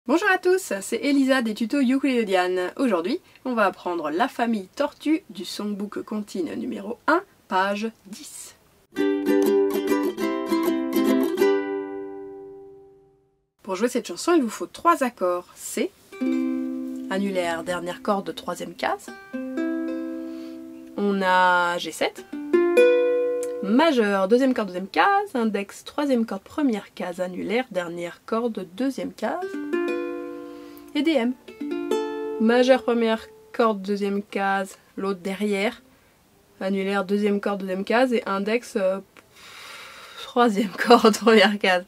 Bonjour à tous, c'est Elisa des tutos Ukulele Diane. Aujourd'hui, on va apprendre la famille tortue du songbook Contine numéro 1, page 10. Pour jouer cette chanson, il vous faut 3 accords. C, annulaire, dernière corde de 3e case. On a G7, majeur, 2e corde, 2e case, index, 3e corde, 1re case, annulaire, dernière corde, 2e case. Et DM. Majeur, 1re corde, 2e case, l'autre derrière. Annulaire, 2e corde, 2e case. Et index, 3e corde, 1re case.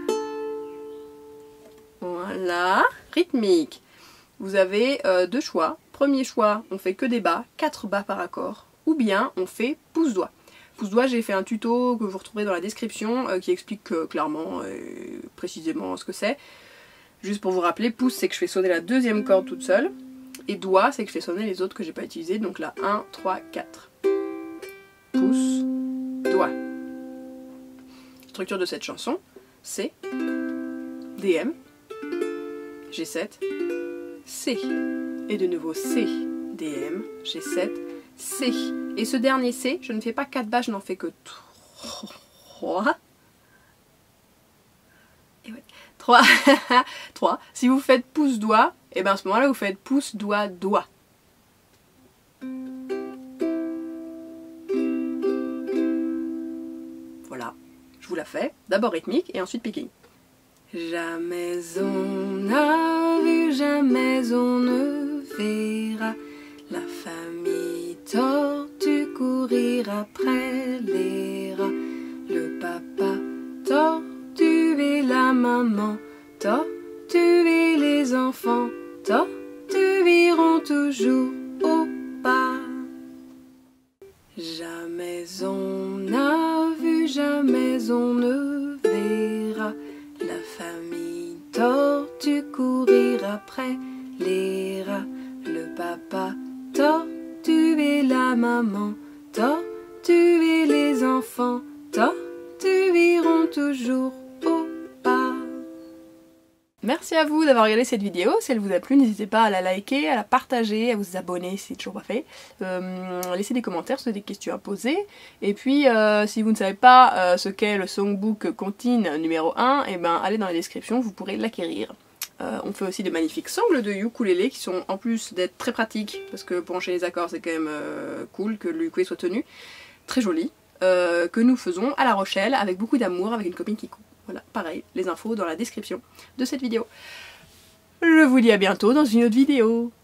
Voilà. Rythmique. Vous avez 2 choix. Premier choix, on fait que des bas, 4 bas par accord. Ou bien on fait pouce-doigt. Pouce-doigt, j'ai fait un tuto que vous retrouverez dans la description qui explique clairement et précisément ce que c'est. Juste pour vous rappeler, pouce c'est que je fais sonner la 2e corde toute seule. Et doigt c'est que je fais sonner les autres que j'ai pas utilisés. Donc là 1, 3, 4. Pouce, doigt. Structure de cette chanson, C, DM, G7, C. Et de nouveau C, DM, G7, C. Et ce dernier C, je ne fais pas 4 bas, je n'en fais que 3. Et ouais. 3. 3. Si vous faites pouce-doigt, et bien à ce moment-là, vous faites pouce-doigt-doigt. Voilà. Je vous la fais. D'abord rythmique et ensuite picking. Jamais on n'a vu, jamais on ne verra la famille tortue courir après les rats. Le papa tortue et la maman tortue et les enfants tortue iront toujours au pas. Jamais on n'a vu, jamais on ne verra la famille tortue courir après les rats. Le papa tortue et la maman tortue et les enfants tortue iront toujours au pas. Merci à vous d'avoir regardé cette vidéo. Si elle vous a plu, n'hésitez pas à la liker, à la partager, à vous abonner si c'est toujours pas fait. Laissez des commentaires si vous avez des questions à poser. Et puis, si vous ne savez pas ce qu'est le songbook Contine numéro 1, et ben, allez dans la description, vous pourrez l'acquérir. On fait aussi de magnifiques sangles de ukulélé qui sont, en plus d'être très pratiques, parce que pour enchaîner les accords c'est quand même cool que le ukulélé soit tenu, très joli, que nous faisons à La Rochelle avec beaucoup d'amour avec une copine qui coupe. Voilà, pareil, les infos dans la description de cette vidéo. Je vous dis à bientôt dans une autre vidéo.